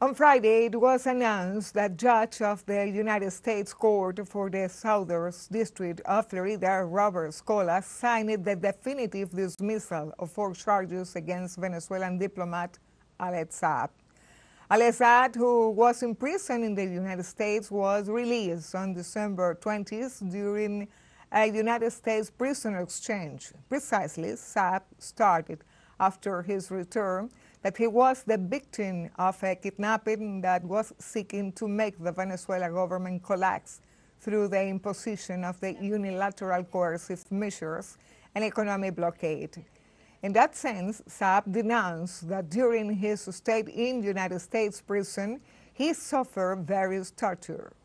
On Friday, it was announced that Judge of the United States Court for the Southern District of Florida, Robert Scola, signed the definitive dismissal of 4 charges against Venezuelan diplomat Alex Saab. Alex Saab, who was imprisoned in the United States, was released on December 20th during a United States prisoner exchange. Precisely, Saab started after his return that he was the victim of a kidnapping that was seeking to make the Venezuelan government collapse through the imposition of the unilateral coercive measures and economic blockade. In that sense, Saab denounced that during his stay in United States prison, he suffered various torture.